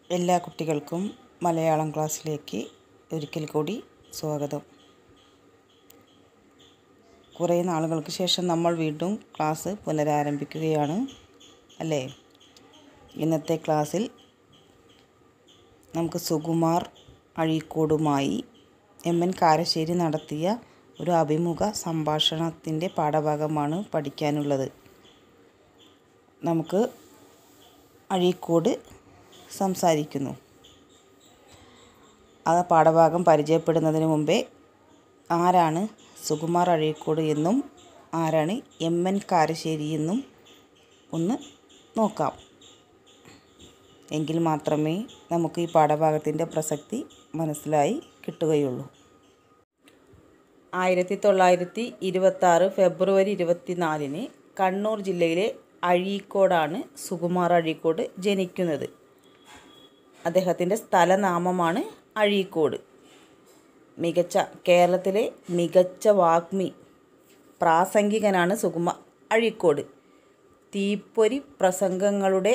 എല്ലാ കുട്ടികൾക്കും മലയാളം ക്ലാസ്സിലേക്ക് ഒരിക്കൽ കൂടി സ്വാഗതം. കുറേ നാളുകൾക്ക് ശേഷം നമ്മൾ വീണ്ടും ക്ലാസ് പുനരാരംഭിക്കുകയാണ് അല്ലേ? ഇന്നത്തെ ക്ലാസ്സിൽ നമുക്ക് സുകുമാർ അഴീക്കോടുമായി എം.എൻ. കാരശ്ശേരി നടത്തിയ ഒരു അഭിമുഖ സംഭാഷണത്തിൻ്റെ പാഠഭാഗമാണ് പഠിക്കാനുള്ളത്. നമുക്ക് അഴീക്കോട് സംസാരിക്കുന്നു. ആ പാഠഭാഗം പരിചയപ്പെടുന്നതിന് മുമ്പേ ആരാണ് സുകുമാർ അഴീക്കോട് എന്നും ആരാണ് എം.എൻ. കാരശ്ശേരി എന്നും ഒന്ന് നോക്കാം. എങ്കിൽ മാത്രമേ നമുക്ക് ഈ പാഠഭാഗത്തിൻ്റെ പ്രസക്തി മനസ്സിലായി കിട്ടുകയുള്ളൂ. 1926 ഫെബ്രുവരി 24 കണ്ണൂർ ജില്ലയിലെ അഴീക്കോടാണ് സുകുമാർ അഴീക്കോട് ജനിക്കുന്നത്. അദ്ദേഹത്തിൻ്റെ സ്ഥലനാമമാണ് അഴീക്കോട്. കേരളത്തിലെ മികച്ച വാഗ്മി പ്രാസംഗികനാണ് സുകുമാർ അഴീക്കോട്. തീപ്പൊരി പ്രസംഗങ്ങളുടെ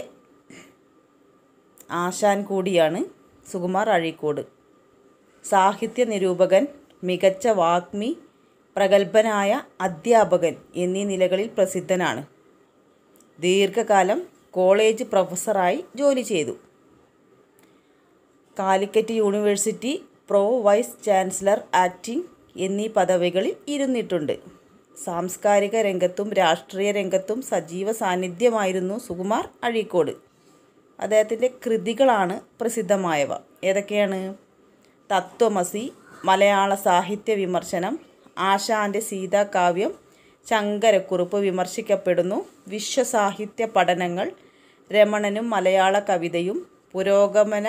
ആശാൻ കൂടിയാണ് സുകുമാർ അഴീക്കോട്. സാഹിത്യ നിരൂപകൻ, മികച്ച വാഗ്മി, പ്രഗത്ഭനായ അധ്യാപകൻ എന്നീ നിലകളിൽ പ്രസിദ്ധനാണ്. ദീർഘകാലം കോളേജ് പ്രൊഫസറായി ജോലി ചെയ്തു. Calicut university pro vice chancellor acting എന്നീ പദവികളിൽ ഇരുന്നിട്ടുണ്ട്. സാംസ്കാരിക രംഗത്തും രാഷ്ട്രീയ രംഗത്തും സജീവ സാന്നിധ്യമായിരുന്നു സുകുമാർ അഴീക്കോട്. അദ്ദേഹത്തിൻ്റെ കൃതികളാണ് പ്രസിദ്ധമായവ. ഏതൊക്കെയാണ്? തത്വമസി, മലയാള സാഹിത്യ വിമർശനം, ആശാൻ്റെ സീതാകാവ്യം, ശങ്കരക്കുറുപ്പ് വിമർശിക്കപ്പെടുന്നു, വിശ്വസാഹിത്യ പഠനങ്ങൾ, രമണനും മലയാള കവിതയും, പുരോഗമന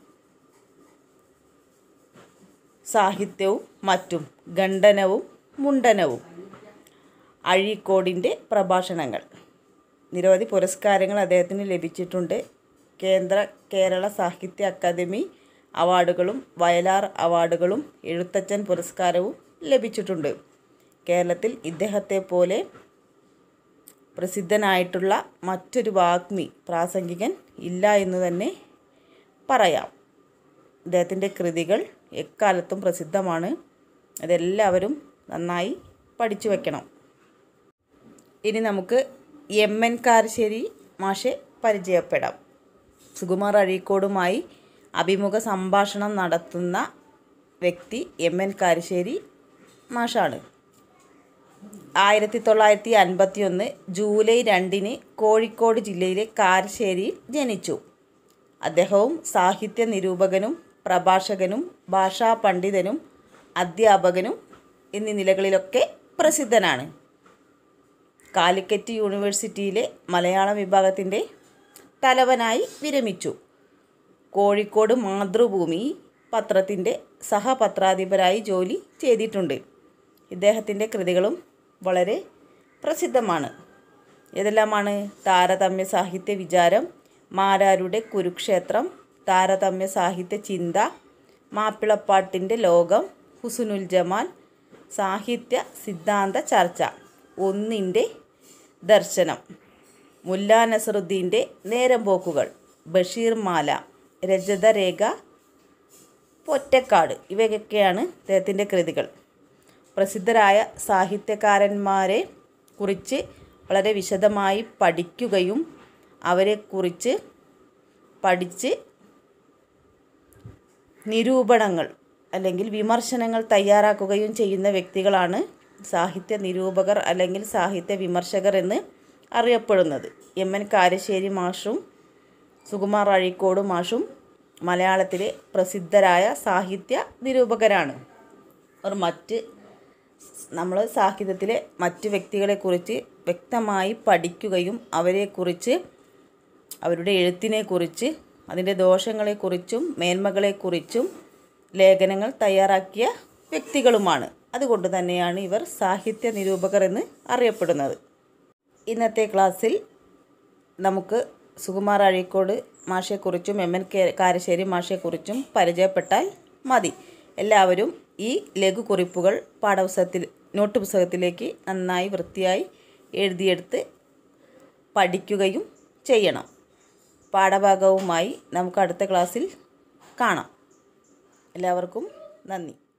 സാഹിത്യവും മറ്റും, ഖണ്ഡനവും മുണ്ഡനവും, അഴീക്കോടിൻ്റെ പ്രഭാഷണങ്ങൾ. നിരവധി പുരസ്കാരങ്ങൾ അദ്ദേഹത്തിന് ലഭിച്ചിട്ടുണ്ട്. കേരള സാഹിത്യ അക്കാദമി അവാർഡുകളും വയലാർ അവാർഡുകളും എഴുത്തച്ഛൻ പുരസ്കാരവും ലഭിച്ചിട്ടുണ്ട്. കേരളത്തിൽ ഇദ്ദേഹത്തെ പോലെ പ്രസിദ്ധനായിട്ടുള്ള മറ്റൊരു വാഗ്മി പ്രാസംഗികൻ ഇല്ല എന്ന് തന്നെ പറയാം. ഇദ്ദേഹത്തിൻ്റെ കൃതികൾ എക്കാലത്തും പ്രസിദ്ധമാണ്. അതെല്ലാവരും നന്നായി പഠിച്ചു വയ്ക്കണം. ഇനി നമുക്ക് എം.എൻ. കാരശ്ശേരി മാഷെ പരിചയപ്പെടാം. സുകുമാർ അഴീക്കോടുമായി അഭിമുഖ സംഭാഷണം നടത്തുന്ന വ്യക്തി എം.എൻ. കാരശ്ശേരി മാഷാണ്. 1951 ജൂലൈ 2 കോഴിക്കോട് ജില്ലയിലെ കാരശ്ശേരിയിൽ ജനിച്ചു. അദ്ദേഹവും സാഹിത്യ നിരൂപകനും പ്രഭാഷകനും ഭാഷാ പണ്ഡിതനും അധ്യാപകനും എന്നീ നിലകളിലൊക്കെ പ്രസിദ്ധനാണ്. കാലിക്കറ്റ് യൂണിവേഴ്സിറ്റിയിലെ മലയാളം വിഭാഗത്തിൻ്റെ തലവനായി വിരമിച്ചു. കോഴിക്കോട് മാതൃഭൂമി പത്രത്തിൻ്റെ സഹപത്രാധിപരായി ജോലി ചെയ്തിട്ടുണ്ട്. ഇദ്ദേഹത്തിൻ്റെ കൃതികളും വളരെ പ്രസിദ്ധമാണ്. ഏതെല്ലാമാണ്? താരതമ്യ സാഹിത്യ വിചാരം, മാരാരുടെ കുരുക്ഷേത്രം, താരതമ്യ സാഹിത്യ ചിന്ത, മാപ്പിളപ്പാട്ടിൻ്റെ ലോകം, ഹുസ്നുൽ ജമാൽ, സാഹിത്യ സിദ്ധാന്ത ചർച്ച, ഒന്നിൻ്റെ ദർശനം, മുല്ലാ നസറുദ്ദീൻ്റെ നേരം പോക്കുകൾ, ബഷീർ മാല, രജതരേഖ, പൊറ്റക്കാട് ഇവയൊക്കെയാണ് അദ്ദേഹത്തിൻ്റെ കൃതികൾ. പ്രസിദ്ധരായ സാഹിത്യകാരന്മാരെ കുറിച്ച് വളരെ വിശദമായി പഠിക്കുകയും അവരെക്കുറിച്ച് പഠിച്ച് നിരൂപണങ്ങൾ അല്ലെങ്കിൽ വിമർശനങ്ങൾ തയ്യാറാക്കുകയും ചെയ്യുന്ന വ്യക്തികളാണ് സാഹിത്യ നിരൂപകർ അല്ലെങ്കിൽ സാഹിത്യ വിമർശകർ എന്ന് അറിയപ്പെടുന്നത്. എം.എൻ. കാരശ്ശേരി മാഷും സുകുമാർ അഴീക്കോട് മാഷും മലയാളത്തിലെ പ്രസിദ്ധരായ സാഹിത്യ നിരൂപകരാണ്. നമ്മൾ സാഹിത്യത്തിലെ മറ്റ് വ്യക്തികളെക്കുറിച്ച് വ്യക്തമായി പഠിക്കുകയും അവരെക്കുറിച്ച് അവരുടെ എഴുത്തിനെക്കുറിച്ച് അതിൻ്റെ ദോഷങ്ങളെക്കുറിച്ചും മേന്മകളെക്കുറിച്ചും ലേഖനങ്ങൾ തയ്യാറാക്കിയ വ്യക്തികളുമാണ്. അതുകൊണ്ട് തന്നെയാണ് ഇവർ സാഹിത്യ നിരൂപകർ എന്ന് അറിയപ്പെടുന്നത്. ഇന്നത്തെ ക്ലാസ്സിൽ നമുക്ക് സുകുമാർ അഴീക്കോട് മാഷെക്കുറിച്ചും എം.എൻ. കാരശ്ശേരി മാഷെക്കുറിച്ചും പരിചയപ്പെട്ടാൽ മതി. എല്ലാവരും ഈ ലഘുകുറിപ്പുകൾ നോട്ട് പുസ്തകത്തിലേക്ക് നന്നായി വൃത്തിയായി എഴുതിയെടുത്ത് പഠിക്കുകയും ചെയ്യണം. പാഠഭാഗവുമായി നമുക്ക് അടുത്ത ക്ലാസ്സിൽ കാണാം. എല്ലാവർക്കും നന്ദി.